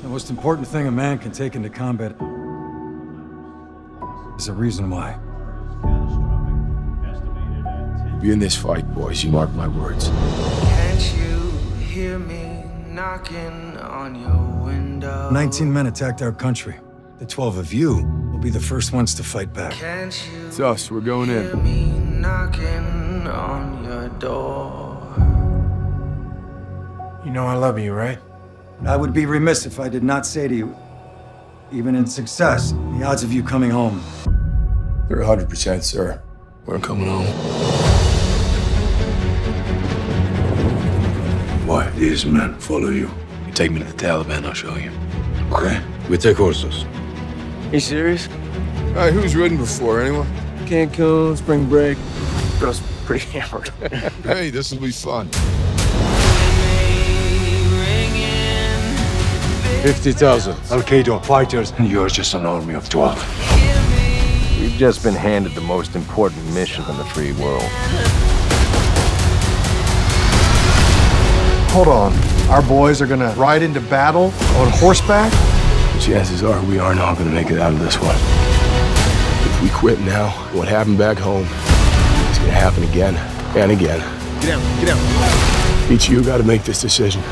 The most important thing a man can take into combat is a reason why. Be in this fight, boys. You mark my words. Can't you hear me knocking on your window? 19 men attacked our country. The 12 of you will be the first ones to fight back. Can't you It's us. We're going hear in. me knocking on your door? You know I love you, right? I would be remiss if I did not say to you, even in success, the odds of you coming home. They're 100%, sir. We're coming home. Why these men follow you? You take me to the Taliban, I'll show you. Okay, we take horses. You serious? All right, who's ridden before? Anyone? Cancun, spring break. Girl's pretty hammered. Hey, this will be fun. 50,000 Al-Qaeda fighters, and you're just an army of 12. We've just been handed the most important mission in the free world. Hold on. Our boys are gonna ride into battle on horseback? The chances are we are not going to make it out of this one. If we quit now, what happened back home is going to happen again and again. Get down, get down. Each of you got to make this decision.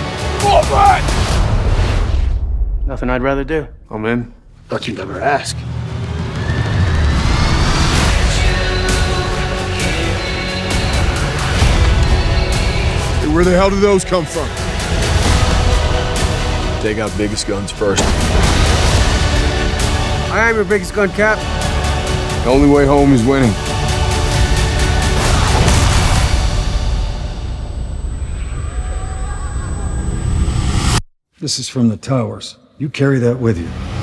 Nothing I'd rather do. I'm in. Thought you'd never ask. Hey, where the hell did those come from? Take out biggest guns first. I am your biggest gun, Cap. The only way home is winning. This is from the towers. You carry that with you.